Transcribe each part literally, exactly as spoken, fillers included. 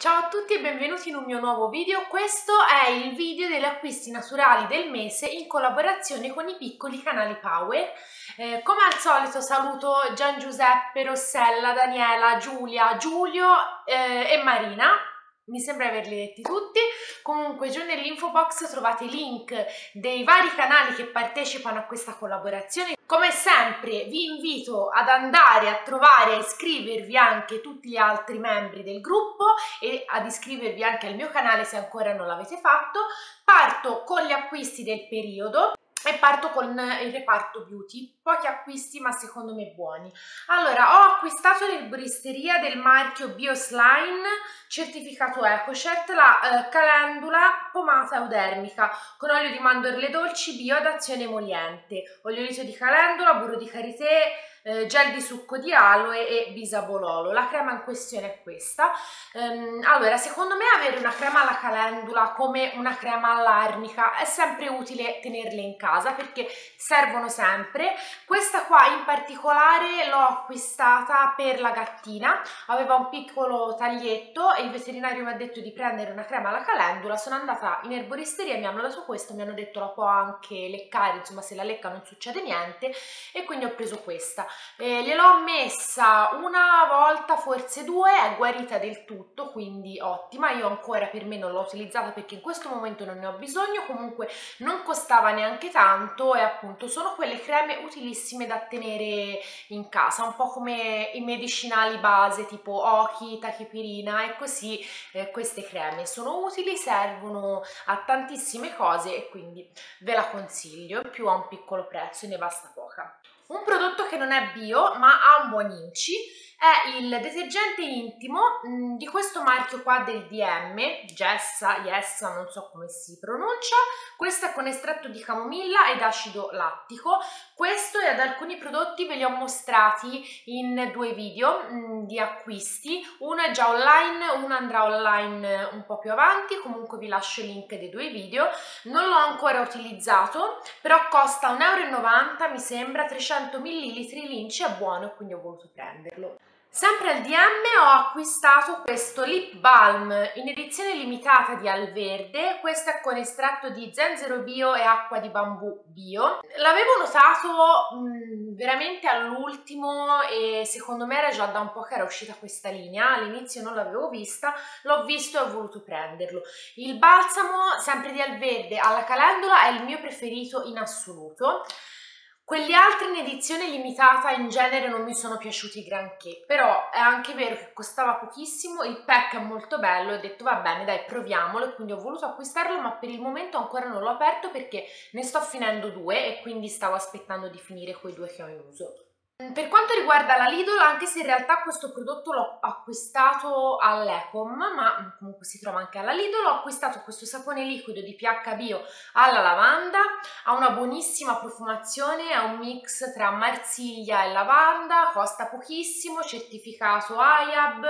Ciao a tutti e benvenuti in un mio nuovo video. Questo è il video degli acquisti naturali del mese in collaborazione con i piccoli canali Power. Eh, come al solito saluto Gian Giuseppe, Rossella, Daniela, Giulia, Giulio eh, e Marina. Mi sembra averli detti tutti. Comunque giù nell'info box trovate i link dei vari canali che partecipano a questa collaborazione. Come sempre vi invito ad andare a trovare e iscrivervi anche tutti gli altri membri del gruppo e ad iscrivervi anche al mio canale se ancora non l'avete fatto. Parto con gli acquisti del periodo e parto con il reparto beauty, pochi acquisti ma secondo me buoni. Allora, ho acquistato l'erboristeria del marchio Bioslime certificato EcoCert la eh, calendula pomata eudermica con olio di mandorle dolci bio ad azione emoliente, oleolito di calendula, burro di karité, eh, gel di succo di aloe e bisabololo. La crema in questione è questa. Um, allora, secondo me avere una crema alla calendula come una crema all'arnica è sempre utile tenerle in casa perché servono sempre. Questa qua in particolare l'ho acquistata per la gattina, aveva un piccolo taglietto e il veterinario mi ha detto di prendere una crema alla calendula. Sono andata in erboristeria, mi hanno dato questo, mi hanno detto la può anche leccare, insomma se la lecca non succede niente, e quindi ho preso questa. Eh, gliel'ho messa una volta, forse due, è guarita del tutto, quindi ottima. Io ancora per me non l'ho utilizzata perché in questo momento non ne ho bisogno, comunque non costava neanche tanto e appunto sono quelle creme utilissime da tenere in casa, un po' come i medicinali base tipo Oki, Tachipirina e così. Eh, queste creme sono utili, servono a tantissime cose e quindi ve la consiglio, in più a un piccolo prezzo e ne basta poca. Un prodotto che non è bio ma ha un buon inci è il detergente intimo mh, di questo marchio qua del D M, Jessa, Yessa, non so come si pronuncia. Questo è con estratto di camomilla ed acido lattico. Questo e ad alcuni prodotti ve li ho mostrati in due video mh, di acquisti, uno è già online, uno andrà online un po' più avanti, comunque vi lascio il link dei due video. Non l'ho ancora utilizzato, però costa un euro e novanta mi sembra, trecento millilitri, l'inci è buono e quindi ho voluto prenderlo. Sempre al D M ho acquistato questo lip balm in edizione limitata di Alverde. Questo è con estratto di zenzero bio e acqua di bambù bio. L'avevo notato mh, veramente all'ultimo e secondo me era già da un po' che era uscita questa linea, all'inizio non l'avevo vista, l'ho visto e ho voluto prenderlo. Il balsamo, sempre di Alverde, alla calendula è il mio preferito in assoluto. Quelli altri in edizione limitata in genere non mi sono piaciuti granché, però è anche vero che costava pochissimo, il pack è molto bello e ho detto va bene dai proviamolo, e quindi ho voluto acquistarlo, ma per il momento ancora non l'ho aperto perché ne sto finendo due e quindi stavo aspettando di finire quei due che ho in uso. Per quanto riguarda la Lidl, anche se in realtà questo prodotto l'ho acquistato all'Ecom, ma comunque si trova anche alla Lidl, ho acquistato questo sapone liquido di pH Bio alla lavanda, ha una buonissima profumazione, è un mix tra marsiglia e lavanda, costa pochissimo, certificato I A B,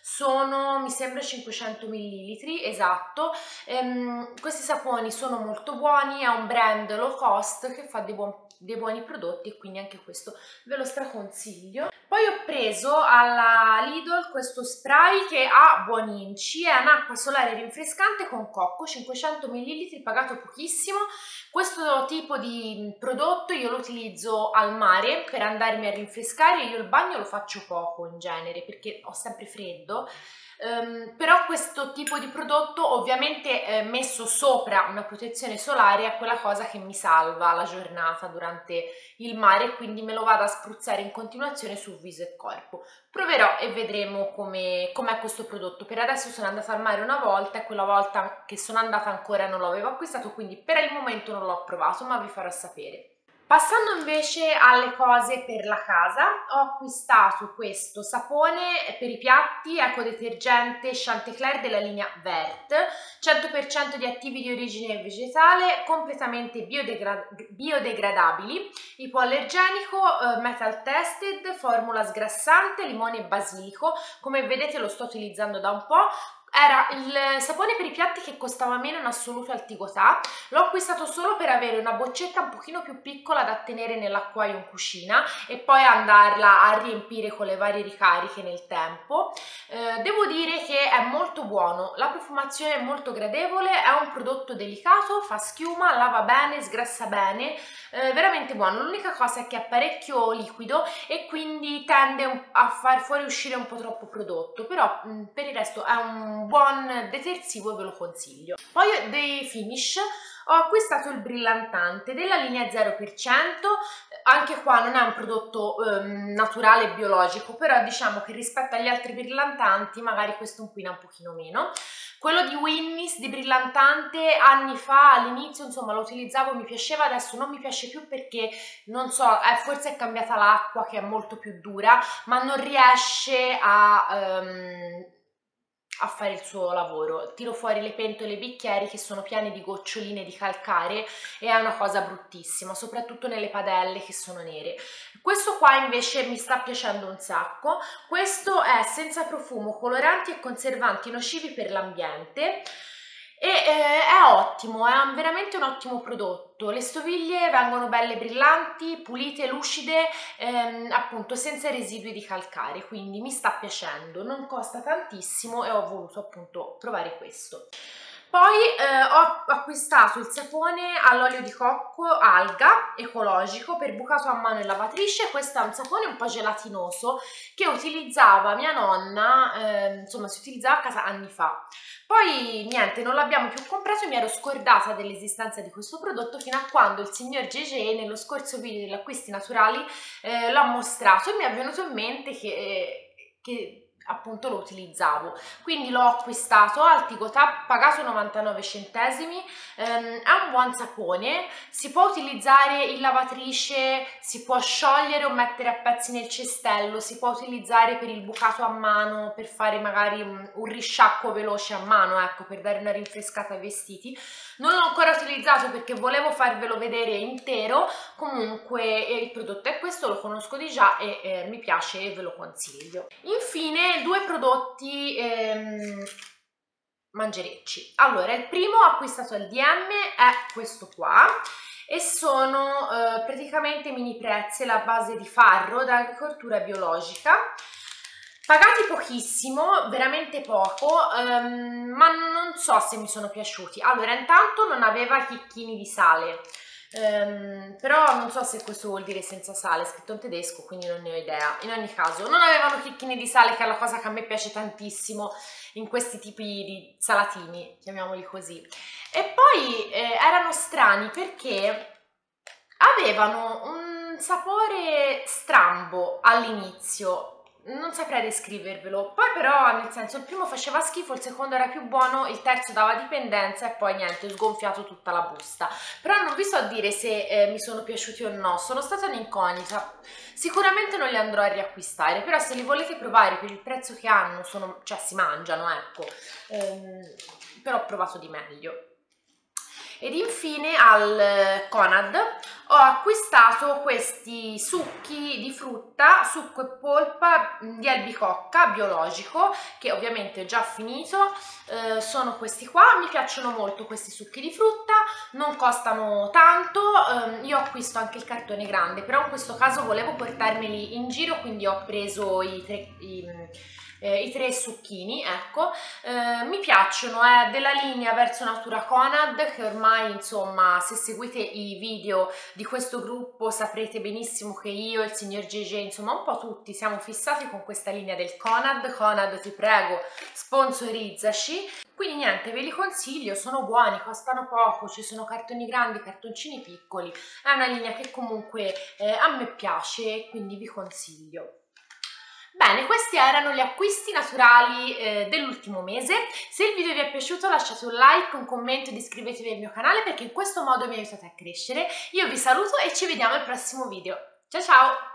sono mi sembra cinquecento millilitri, esatto. Ehm, questi saponi sono molto buoni, è un brand low cost che fa dei, buon, dei buoni prodotti e quindi anche questo ve lo straconsiglio. Poi ho preso alla Lidl questo spray che ha buoni inci, è un'acqua solare rinfrescante con cocco, cinquecento millilitri, pagato pochissimo. Questo tipo di prodotto io lo utilizzo al mare per andarmi a rinfrescare, io il bagno lo faccio poco in genere perché ho sempre freddo. Um, però questo tipo di prodotto ovviamente eh, messo sopra una protezione solare è quella cosa che mi salva la giornata durante il mare, quindi me lo vado a spruzzare in continuazione su viso e corpo. Proverò e vedremo com'è com questo prodotto. Per adesso sono andata al mare una volta e quella volta che sono andata ancora non l'avevo acquistato, quindi per il momento non l'ho provato, ma vi farò sapere. Passando invece alle cose per la casa, ho acquistato questo sapone per i piatti ecodetergente Chanticleer della linea Vert, cento per cento di attivi di origine vegetale, completamente biodegra biodegradabili, ipoallergenico, eh, metal tested, formula sgrassante, limone e basilico. Come vedete lo sto utilizzando da un po'. È era il sapone per i piatti che costava meno in assoluto al Tigotà. L'ho acquistato solo per avere una boccetta un pochino più piccola da tenere nell'acquario in cucina e poi andarla a riempire con le varie ricariche nel tempo. Eh, devo dire che è molto buono, la profumazione è molto gradevole, è un prodotto delicato, fa schiuma, lava bene, sgrassa bene, eh, veramente buono. L'unica cosa è che è parecchio liquido e quindi tende a far fuoriuscire un po' troppo prodotto, però mh, per il resto è un buon detersivo e ve lo consiglio. Poi dei Finish ho acquistato il brillantante della linea zero per cento, anche qua non è un prodotto ehm, naturale e biologico, però diciamo che rispetto agli altri brillantanti magari questo inquina un pochino meno. Quello di Winnis di brillantante anni fa all'inizio insomma lo utilizzavo, mi piaceva, adesso non mi piace più perché non so, eh, forse è cambiata l'acqua che è molto più dura, ma non riesce a... Um, a fare il suo lavoro. Tiro fuori le pentole e i bicchieri che sono pieni di goccioline di calcare e è una cosa bruttissima, soprattutto nelle padelle che sono nere. Questo qua invece mi sta piacendo un sacco. Questo è senza profumo, coloranti e conservanti nocivi per l'ambiente e eh, è ottimo, è un, veramente un ottimo prodotto. Le stoviglie vengono belle brillanti, pulite, lucide, ehm, appunto senza residui di calcare, quindi mi sta piacendo, non costa tantissimo e ho voluto appunto provare questo. Poi eh, ho acquistato il sapone all'olio di cocco alga ecologico per bucato a mano e lavatrice. Questo è un sapone un po' gelatinoso che utilizzava mia nonna, eh, insomma si utilizzava a casa anni fa. Poi niente, non l'abbiamo più comprato e mi ero scordata dell'esistenza di questo prodotto fino a quando il signor Gege nello scorso video degli acquisti naturali eh, l'ha mostrato e mi è venuto in mente che... Eh, che appunto lo utilizzavo, quindi l'ho acquistato al Tigotà, pagato novantanove centesimi. ehm, è un buon sapone, si può utilizzare in lavatrice, si può sciogliere o mettere a pezzi nel cestello, si può utilizzare per il bucato a mano, per fare magari un, un risciacquo veloce a mano, ecco, per dare una rinfrescata ai vestiti. Non l'ho ancora utilizzato perché volevo farvelo vedere intero, comunque eh, il prodotto è questo, lo conosco di già e eh, mi piace e ve lo consiglio. Infine due prodotti ehm, mangerecci. Allora, il primo acquistato al D M è questo qua e sono eh, praticamente mini prezzi a base di farro da agricoltura biologica. Pagati pochissimo, veramente poco, um, ma non so se mi sono piaciuti. Allora, intanto non aveva chicchini di sale, um, però non so se questo vuol dire senza sale, è scritto in tedesco, quindi non ne ho idea. In ogni caso, non avevano chicchini di sale, che è la cosa che a me piace tantissimo in questi tipi di salatini, chiamiamoli così. E poi eh, erano strani perché avevano un sapore strambo all'inizio. Non saprei descrivervelo, poi però nel senso il primo faceva schifo, il secondo era più buono, il terzo dava dipendenza e poi niente, ho sgonfiato tutta la busta. Però non vi so dire se eh, mi sono piaciuti o no, sono stata un'incognita, sicuramente non li andrò a riacquistare, però se li volete provare per il prezzo che hanno, sono, cioè si mangiano, ecco, ehm, però ho provato di meglio. Ed infine al Conad ho acquistato questi succhi di frutta, succo e polpa di albicocca biologico, che ovviamente ho già finito. Eh, sono questi qua, mi piacciono molto questi succhi di frutta, non costano tanto. Eh, io acquisto anche il cartone grande, però in questo caso volevo portarmeli in giro, quindi ho preso i tre... I, Eh, i tre succhini, ecco, eh, mi piacciono, è della linea Verso Natura Conad, che ormai insomma se seguite i video di questo gruppo saprete benissimo che io e il signor Gege, insomma un po' tutti siamo fissati con questa linea del Conad. Conad, ti prego, sponsorizzaci. Quindi niente, ve li consiglio, sono buoni, costano poco, ci sono cartoni grandi, cartoncini piccoli, è una linea che comunque eh, a me piace, quindi vi consiglio. Bene, questi erano gli acquisti naturali eh, dell'ultimo mese. Se il video vi è piaciuto lasciate un like, un commento ed iscrivetevi al mio canale perché in questo modo mi aiutate a crescere. Io vi saluto e ci vediamo al prossimo video. Ciao ciao!